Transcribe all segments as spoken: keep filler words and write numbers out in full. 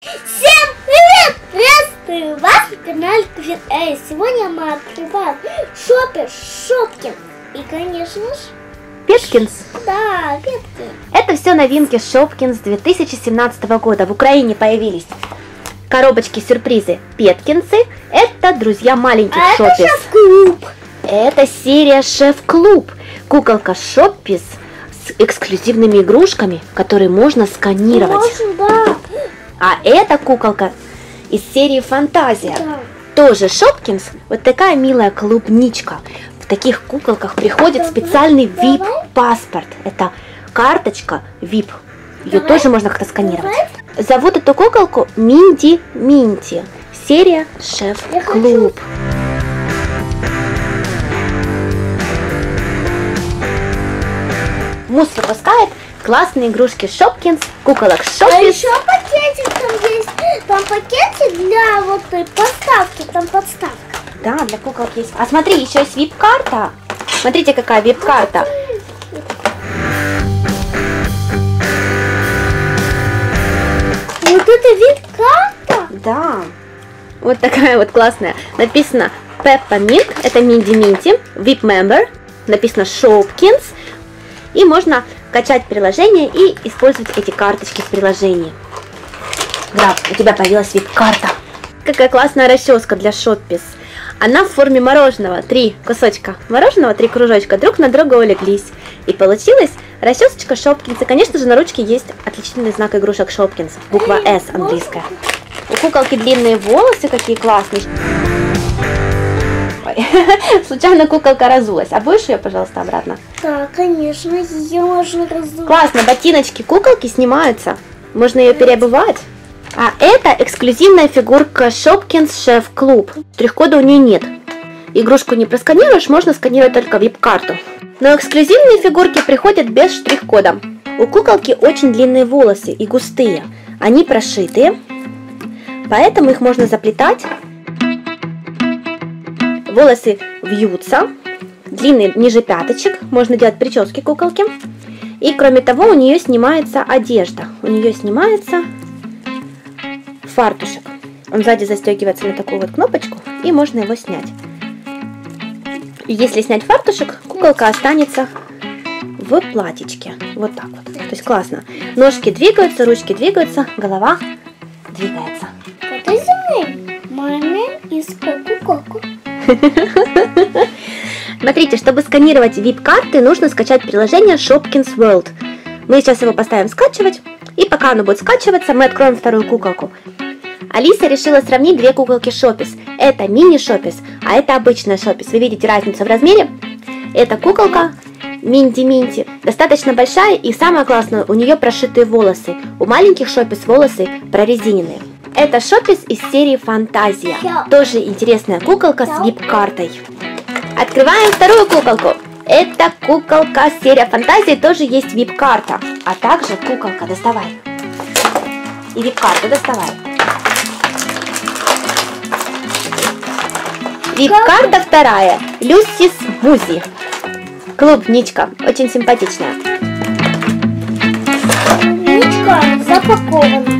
Всем привет! Приветствую вас на канале Квин Эй. Сегодня мы открываем Шоппер, Шопкинс и, конечно же, Петкинс. Да, Петкинс. Это все новинки Шопкинс две тысячи семнадцатого года. В Украине появились коробочки-сюрпризы Петкинсы. Это друзья маленьких А Шоппис. это Шеф-клуб. Это серия Шеф-клуб. Куколка Шоппис с эксклюзивными игрушками, которые можно сканировать. Можно, да. А эта куколка из серии Фантазия. Да. Тоже Шопкинс. Вот такая милая клубничка. В таких куколках приходит Давай, специальный ви ай давай. пи-паспорт. Это карточка ви ай пи. Ее Давай. тоже можно как-то сканировать. Давай. Зовут эту куколку Минди Минти. Серия Я Шеф-клуб. Мусс выпускает классные игрушки Шопкинс, куколок А Шоппис. еще пакетик там есть. Там пакетик для вот той подставки. Там подставка. Да, для куколок есть. А смотри, еще есть ви ай пи-карта. Смотрите, какая ви ай пи-карта. Вот это вид-карта. Да. Вот такая вот классная. Написано Peppa-Mint, это Минди Минти, ви ай пи-member. Написано Шопкинс. И можно качать приложение и использовать эти карточки в приложении. Граф, у тебя появилась ви ай пи-карта. Какая классная расческа для Шоппис. Она в форме мороженого. Три кусочка мороженого, три кружочка друг на друга улеглись. И получилась расчесочка Шопкинса. Конечно же, на ручке есть отличительный знак игрушек Шопкинс. Буква С английская. У куколки длинные волосы, какие классные. Ой. Случайно куколка разулась. А будешь ее, пожалуйста, обратно? Да, конечно, ее можно раздуть. Классно, ботиночки куколки снимаются. Можно ее переобувать. А это эксклюзивная фигурка Шопкинс Шеф-клуб. Штрих-кода у нее нет. Игрушку не просканируешь, можно сканировать только ви ай пи-карту. Но эксклюзивные фигурки приходят без штрих-кода. У куколки очень длинные волосы и густые. Они прошитые, поэтому их можно заплетать. Волосы вьются, длинные ниже пяточек. Можно делать прически куколки. И кроме того, у нее снимается одежда. У нее снимается фартушек. Он сзади застегивается на такую вот кнопочку, и можно его снять. И если снять фартушек, куколка останется в платьичке. Вот так вот. То есть классно. Ножки двигаются, ручки двигаются, голова двигается. Подозреваем. Маме искал куколку. Смотрите, чтобы сканировать ви ай пи-карты, нужно скачать приложение Shopkins World. Мы сейчас его поставим скачивать. И пока оно будет скачиваться, мы откроем вторую куколку. Алиса решила сравнить две куколки Шоппис. Это мини-Шоппис, а это обычная Шоппис. Вы видите разницу в размере? Эта куколка Минди Минти достаточно большая, и самое классное, у нее прошитые волосы. У маленьких Шоппис волосы прорезиненные. Это Шоппис из серии Фантазия. Тоже интересная куколка с ви ай пи-картой. Открываем вторую куколку. Это куколка серия Фантазии, тоже есть ви ай пи-карта. А также куколка, доставай. И ви ай пи-карту доставай. ви ай пи-карта вторая. Люсис Бузи. Клубничка. Очень симпатичная. Клубничка запакована.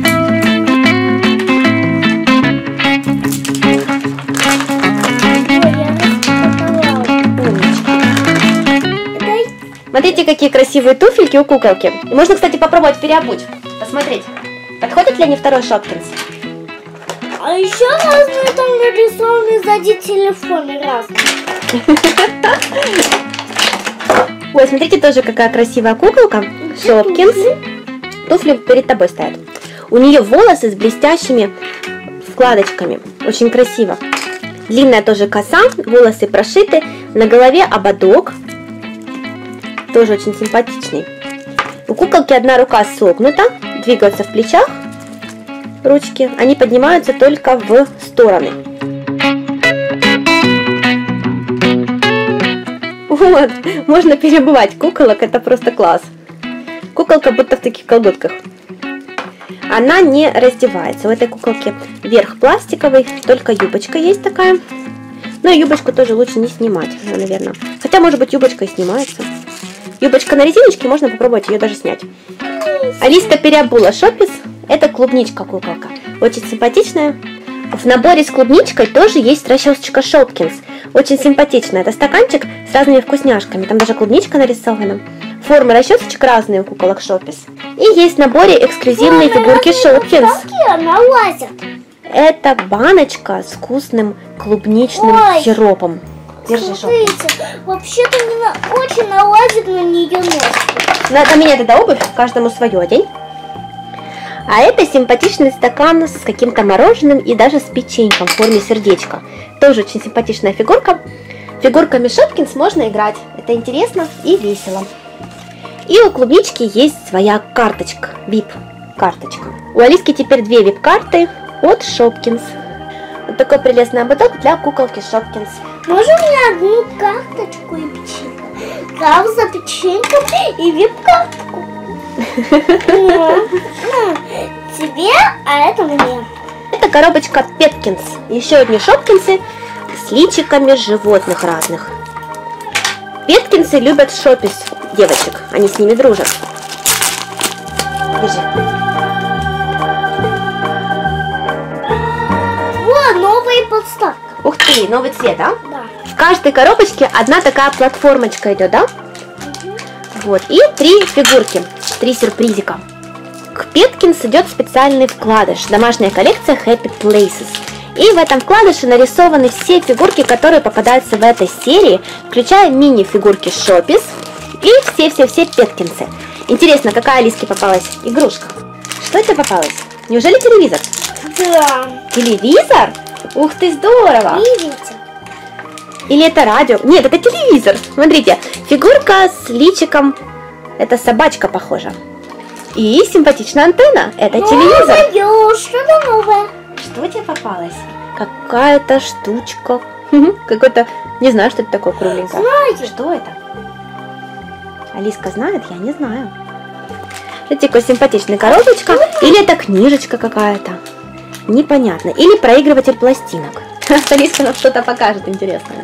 Смотрите, какие красивые туфельки у куколки. И можно, кстати, попробовать переобуть. Посмотреть, подходит ли они второй Шопкинс. А еще разные там нарисованы сзади телефоны разные. Ой, смотрите, тоже какая красивая куколка. Шопкинс. Туфли перед тобой стоят. У нее волосы с блестящими вкладочками. Очень красиво. Длинная тоже коса, волосы прошиты. На голове ободок. Тоже очень симпатичный. У куколки одна рука согнута, двигаются в плечах ручки, они поднимаются только в стороны. Вот, можно переобувать куколок, это просто класс. Куколка будто в таких колготках. Она не раздевается. У этой куколки верх пластиковый, только юбочка есть такая. Но юбочку тоже лучше не снимать, наверное. Хотя, может быть, юбочка и снимается. Юбочка на резиночке, можно попробовать ее даже снять. Алиска переобула Шоппис. Это клубничка куколка. Очень симпатичная. В наборе с клубничкой тоже есть расчесочка Shopkins. Очень симпатичная. Это стаканчик с разными вкусняшками. Там даже клубничка нарисована. Формы расчесочек разные у куколок Shoppис. И есть в наборе эксклюзивные фигурки Shopkins. Она лазит. Это баночка с вкусным клубничным Ой. сиропом. Держи, Смотрите, вообще-то меня очень налазит на нее ножку. Надо менять тогда обувь, каждому свое одень. А это симпатичный стакан с каким-то мороженым и даже с печеньком в форме сердечка. Тоже очень симпатичная фигурка. Фигурками Shopkins можно играть. Это интересно и весело. И у клубнички есть своя карточка, ви ай пи-карточка. У Алиски теперь две ви ай пи-карты от Shopkins. Вот такой прелестный ободок для куколки Shopkins. Можно мне одну карточку и печеньку? Там за печеньком и ви ай пи-карточку. Тебе, а это мне. Это коробочка Petkins. Еще одни Shopkins с личиками животных разных. Петкинсы любят Shopkins девочек. Они с ними дружат. Держи. Вот новая подставка. Ух ты, новый цвет, да? Да. В каждой коробочке одна такая платформочка идет, да? Вот. И три фигурки. Три сюрпризика. К Petkins идет специальный вкладыш. Домашняя коллекция Happy Places. И в этом вкладыше нарисованы все фигурки, которые попадаются в этой серии, включая мини-фигурки Shopkins и все-все-все Petkins. Интересно, какая Алиске попалась игрушка? Что это попалось? Неужели телевизор? Да. Телевизор? Ух ты, здорово! Видите? Или это радио? Нет, это телевизор. Смотрите, фигурка с личиком. Это собачка похожа. И симпатичная антенна. Это телевизор. Новое, что-то новое. Что тебе попалось? Какая-то штучка. Какой-то, не знаю, что это такое кругленькое. Знаете? Что это? Алиска знает? Я не знаю. Это такая симпатичная коробочка. Или это книжечка какая-то. Непонятно. Или проигрыватель пластинок. Алиска нам что-то покажет интересное.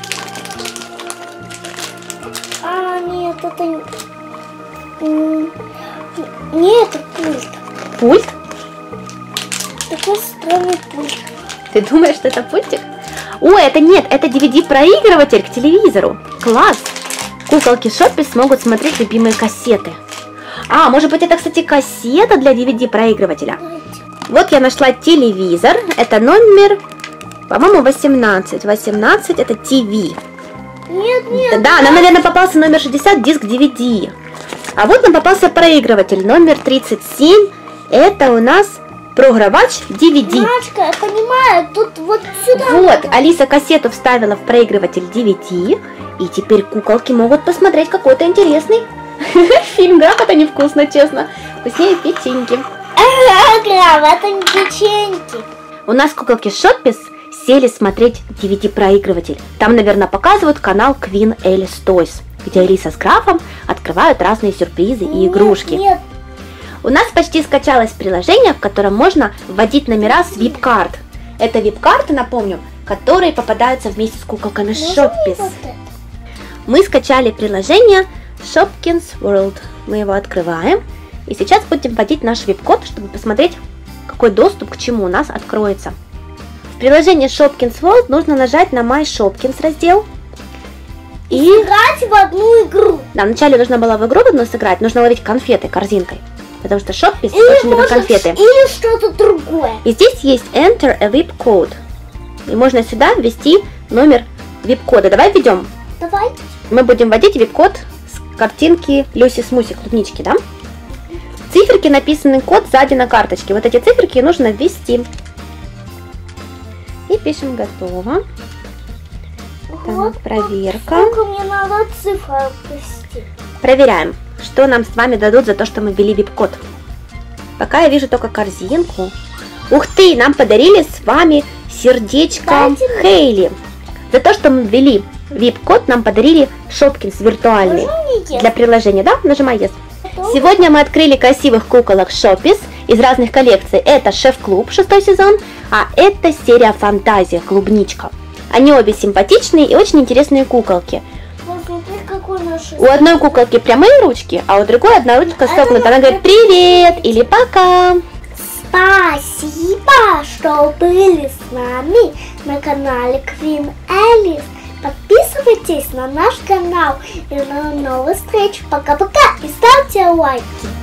А, нет, это не... м, Нет, это пульт. Пульт? Такой странный пульт. Ты думаешь, что это пультик? Ой, это нет, это ди ви ди-проигрыватель к телевизору. Класс! Куколки Shopkins смогут смотреть любимые кассеты. А, может быть, это, кстати, кассета для ди ви ди-проигрывателя. Вот я нашла телевизор. Это номер, по-моему, восемнадцать. восемнадцать это ТВ. Нет, нет. Да, нам, наверное, попался номер шестьдесят, диск ди ви ди. А вот нам попался проигрыватель номер тридцать семь. Это у нас програвач ди ви ди. Машка, я понимаю, тут вот сюда. Вот, Алиса кассету вставила в проигрыватель ди ви ди. И теперь куколки могут посмотреть какой-то интересный фильм. Да, это невкусно, честно. Вкуснее печеньки. Ага, это не печеньки. У нас куколки Shopkins сели смотреть ди ви ди-проигрыватель. Там, наверное, показывают канал Queen Alice Toys, где Алиса с Графом открывают разные сюрпризы и игрушки. Нет, нет. У нас почти скачалось приложение, в котором можно вводить номера с ви ай пи-карт. Это ви ай пи-карты, напомню, которые попадаются вместе с куколками Shopkins. Мы скачали приложение Shopkins World. Мы его открываем. И сейчас будем вводить наш ви ай пи-код, чтобы посмотреть, какой доступ к чему у нас откроется. В приложении Shopkins World нужно нажать на My Shopkins раздел. И Играть в одну игру. да, вначале нужно было в игру в одну сыграть, нужно ловить конфеты корзинкой. Потому что Shopkins Или, очень любит может, конфеты. или что-то другое. И здесь есть Enter a ви ай пи-code. И можно сюда ввести номер ви ай пи-кода. Давай введем. Давай. Мы будем вводить ви ай пи-код с картинки Люси Смуси, клубнички, да? Циферки написанный код сзади на карточке. Вот эти циферки нужно ввести. И пишем готово. Вот. Так, проверка. Сколько мне надо цифр ввести? Проверяем, что нам с вами дадут за то, что мы ввели ви ай пи-код. Пока я вижу только корзинку. Ух ты, нам подарили с вами сердечко Дайте мне. Хейли. За то, что мы ввели ви ай пи-код, нам подарили Shopkins виртуальный. Можно мне есть? Для приложения, да? Нажимай Yes. Готово? Сегодня мы открыли красивых куколок Shopkins из разных коллекций. Это Шеф-клуб, шестой сезон, а это серия Фантазия, клубничка. Они обе симпатичные и очень интересные куколки. Посмотри, какой наши... У одной куколки прямые ручки, а у другой одна ручка согнута. Она говорит привет или пока. Спасибо, что были с нами на канале Queen Alice. Подписывайтесь на наш канал и до новых встреч. Пока-пока и ставьте лайки.